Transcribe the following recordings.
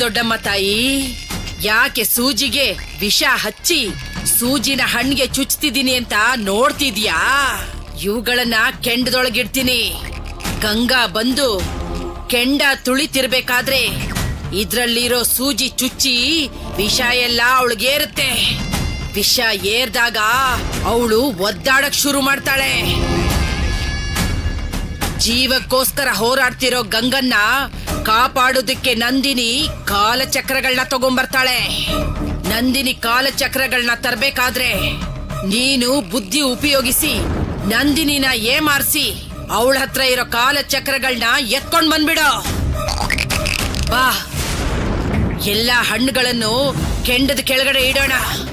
ದೊಡ್ಡಮ್ಮ ತಾಯಿ, ಯಾಕೆ ಸೂಜಿಗೆ ವಿಷ ಹಚ್ಚಿ ಸೂಜಿನ ಹಣ್ಣಿಗೆ ಚುಚ್ತಿದೀನಿ ಅಂತ ನೋಡ್ತಿದ್ಯಾ? ಇವುಗಳನ್ನ ಕೆಂಡದೊಳಗಿಡ್ತೀನಿ. ಗಂಗಾ ಬಂದು ಕೆಂಡ ತುಳಿತಿರ್ಬೇಕಾದ್ರೆ ಇದ್ರಲ್ಲಿರೋ ಸೂಜಿ ಚುಚ್ಚಿ ವಿಷ ಎಲ್ಲ ಅವಳಿಗೇರುತ್ತೆ. ವಿಷ ಏರ್ದಾಗ ಅವಳು ಒದ್ದಾಡಕ್ ಶುರು ಮಾಡ್ತಾಳೆ. ಜೀವಕ್ಕೋಸ್ಕರ ಹೋರಾಡ್ತಿರೋ ಗಂಗನ್ನ ಕಾಪಾಡೋದಕ್ಕೆ ನಂದಿನಿ ಕಾಲಚಕ್ರಗಳನ್ನ ತಗೊಂಡ್ಬರ್ತಾಳೆ. ನಂದಿನಿ ಕಾಲಚಕ್ರಗಳನ್ನ ತರಬೇಕಾದ್ರೆ ನೀನು ಬುದ್ಧಿ ಉಪಯೋಗಿಸಿ ನಂದಿನಿನ ಏಮಾರಿಸಿ ಅವಳ ಹತ್ರ ಇರೋ ಕಾಲಚಕ್ರಗಳನ್ನ ಎತ್ಕೊಂಡ್ ಬಂದ್ಬಿಡೋ. ಬಾ, ಎಲ್ಲ ಹಣ್ಣುಗಳನ್ನು ಕೆಂಡದ ಕೆಳಗಡೆ ಇಡೋಣ.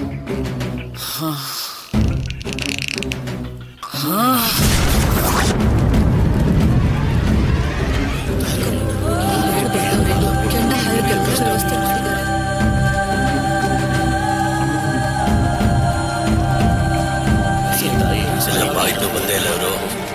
ಬಂದೇ ಇಲ್ಲ ಅವರು.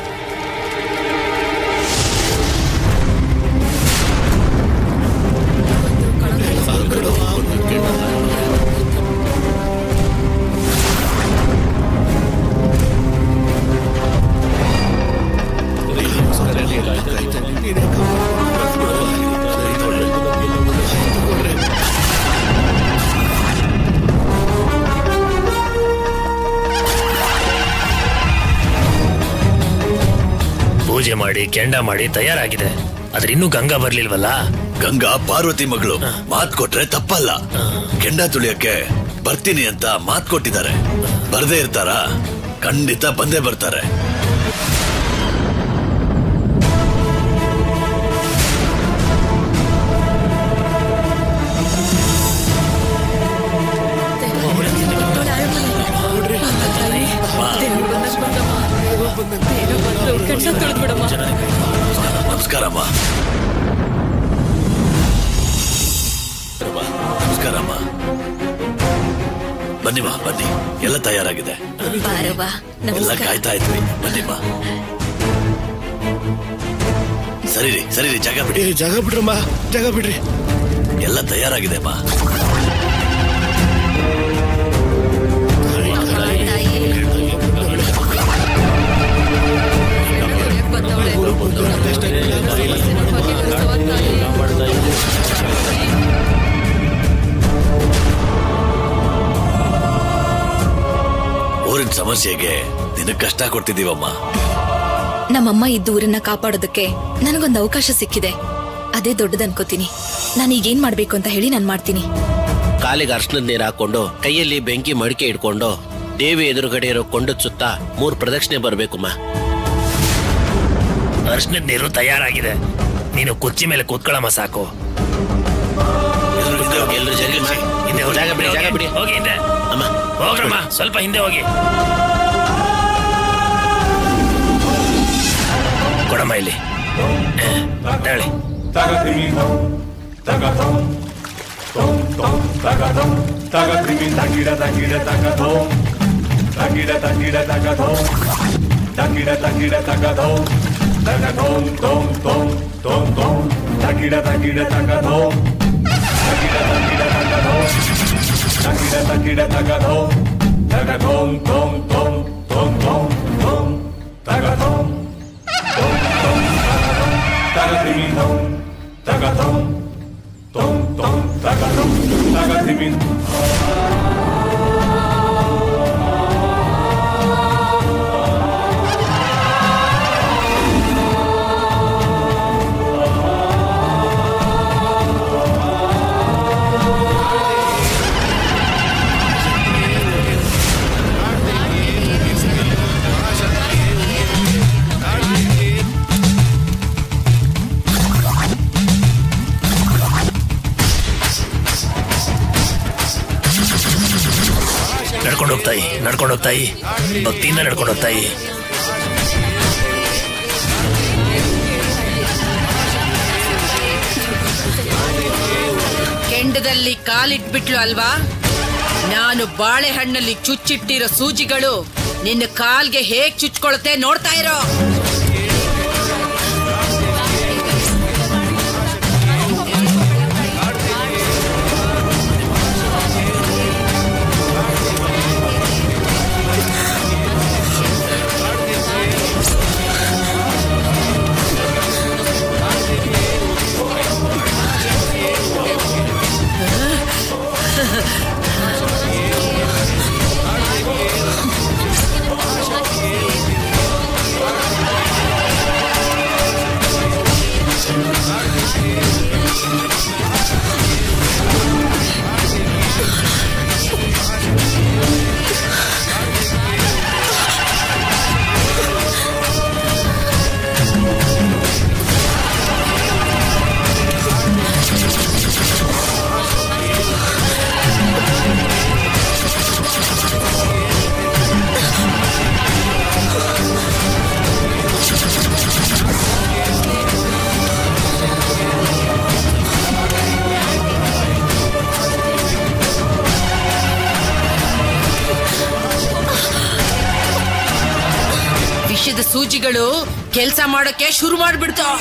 ಪೂಜೆ ಮಾಡಿ ಕೆಂಡ ಮಾಡಿ ತಯಾರಾಗಿದೆ. ಆದ್ರೆ ಇನ್ನೂ ಗಂಗಾ ಬರ್ಲಿಲ್ವಲ್ಲ? ಗಂಗಾ ಪಾರ್ವತಿ ಮಗಳು, ಮಾತ್ ಕೊಟ್ರೆ ತಪ್ಪಲ್ಲ. ಕೆಂಡ ತುಳಿಯಕ್ಕೆ ಬರ್ತೀನಿ ಅಂತ ಮಾತ್ ಕೊಟ್ಟಿದ್ದಾರೆ. ಬರ್ದೇ ಇರ್ತಾರ? ಖಂಡಿತ ಬಂದೇ ಬರ್ತಾರೆ. ನಮಸ್ಕಾರಮ್ಮ. ನಮಸ್ಕಾರಮ್ಮ. ಬನ್ನಿಮ್ಮ, ಬನ್ನಿ. ಎಲ್ಲ ತಯಾರಾಗಿದೆ. ಎಲ್ಲ ಕಾಯ್ತಾ ಇದ್ವಿ. ಬನ್ನಿಮ್ಮ. ಸರಿರಿ ಸರಿರಿ, ಜಾಗ ಬಿಡಿ. ಜಾಗ ಬಿಡ್ರಮ್ಮ, ಜಾಗ ಬಿಡ್ರಿ. ಎಲ್ಲ ತಯಾರಾಗಿದೆ ಅಮ್ಮ. ಊರಿನ ಸಮಸ್ಯೆಗೆ ನಿನಗೆ ಕಷ್ಟ ಕೊಡ್ತಿದ್ದೀವಮ್ಮ. ನಮ್ಮಮ್ಮ ಇದ್ದ ಊರನ್ನ ಕಾಪಾಡೋದಕ್ಕೆ ನನಗೊಂದು ಅವಕಾಶ ಸಿಕ್ಕಿದೆ. ಅದೇ ದೊಡ್ಡದನ್ಕೋತೀನಿ. ನಾನು ಈಗೇನ್ ಮಾಡ್ಬೇಕು ಅಂತ ಹೇಳಿ ನಾನು ಮಾಡ್ತೀನಿ. ಕಾಲಿಗೆ ಅರ್ಶನದ ನೀರು ಹಾಕೊಂಡು ಕೈಯಲ್ಲಿ ಬೆಂಕಿ ಮಡಿಕೆ ಇಟ್ಕೊಂಡು ದೇವಿ ಎದುರುಗಡೆ ಇರೋ ಕೊಂಡದ ಸುತ್ತ 3 ಪ್ರದಕ್ಷಿಣೆ ಬರ್ಬೇಕಮ್ಮ. ಅರ್ಶನದ ನೀರು ತಯಾರಾಗಿದೆ. ನೀನು ಕುರ್ಚಿ ಮೇಲೆ ಕೂತ್ಕೊಳ್ಳಮ್ಮ ಸಾಕು. ಜಾಗ ಬಿಡಿ, ಜಾಗ ಬಿಡಿ. ಹೋಗಿ ಹಿಂದೆ. ಅಮ್ಮ ಹೋಗ್ರಮ್ಮ, ಸ್ವಲ್ಪ ಹಿಂದೆ ಹೋಗಿ. ಕೊಡಮ್ಮ ಇಲ್ಲಿ. ಹೇಳಿ. ನಡ್ಕೊಂಡು ಹೋಗ್ತಾಯಿ, ಭಕ್ತಿಯಿಂದ ನಡ್ಕೊಂಡು ಹೋಗ್ತಾಯಿ. ಕೆಂಡದಲ್ಲಿ ಕಾಲಿಟ್ಬಿಟ್ಲು ಅಲ್ವಾ? ನಾನು ಬಾಳೆಹಣ್ಣಲ್ಲಿ ಚುಚ್ಚಿಟ್ಟಿರೋ ಸೂಜಿಗಳು ನಿನ್ನ ಕಾಲ್ಗೆ ಹೇಗ್ ಚುಚ್ಕೊಳತ್ತೆ ನೋಡ್ತಾ ಇರೋ. ವಿಷದ ಸೂಜಿಗಳು ಕೆಲಸ ಮಾಡೋಕೆ ಶುರು ಮಾಡ್ಬಿಡ್ತಾವ.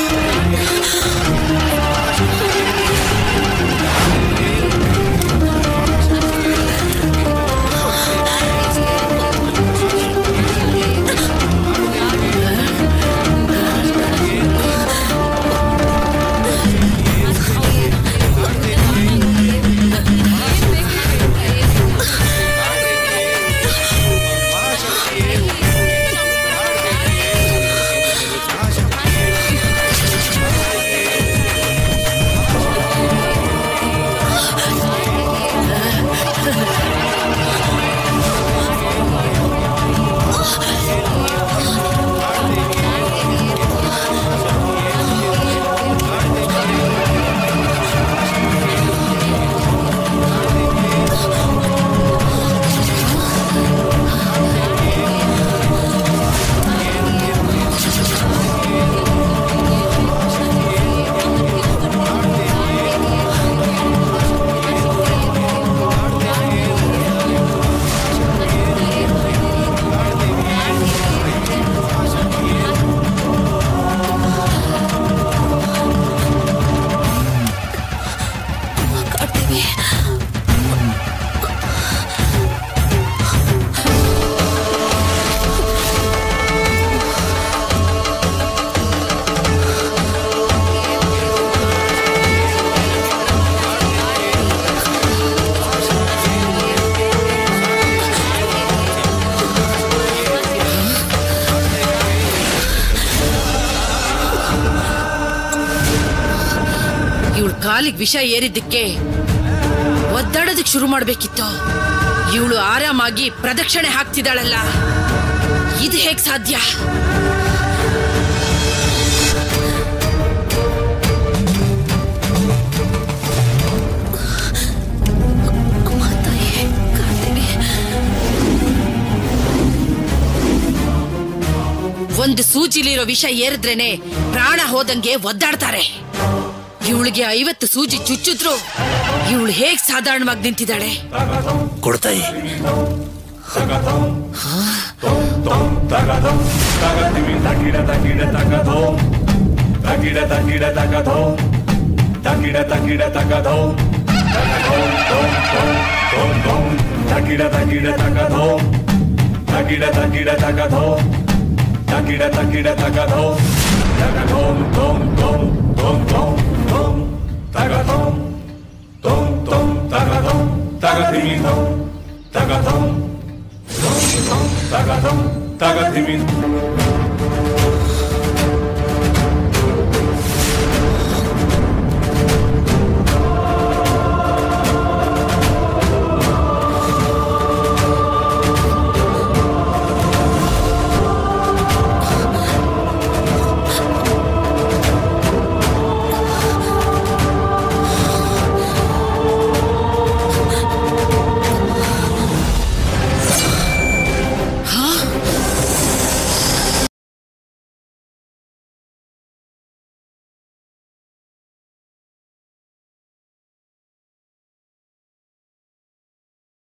ಕಾಲಿಗೆ ವಿಷ ಏರಿದ್ದಕ್ಕೆ ಒದ್ದಾಡೋದಕ್ಕೆ ಶುರು ಮಾಡ್ಬೇಕಿತ್ತು. ಇವಳು ಆರಾಮಾಗಿ ಪ್ರದಕ್ಷಿಣೆ ಹಾಕ್ತಿದ್ದಾಳಲ್ಲ, ಇದು ಹೇಗ್ ಸಾಧ್ಯ? ಒಂದು ಸೂಜಿಲಿರೋ ವಿಷ ಏರಿದ್ರೇನೆ ಪ್ರಾಣ ಹೋದಂಗೆ ಒದ್ದಾಡ್ತಾರೆ. ಇವಳಿಗೆ 50 ಸೂಜಿ ಚುಚ್ಚಿದ್ರು ಇವಳು ಹೇಗ್ ಸಾಧಾರಣವಾಗಿ ನಿಂತಿದ್ದಾಳೆ? ಕೊಡ್ತಾಯಿ Tagadum, tagadum, tagadum,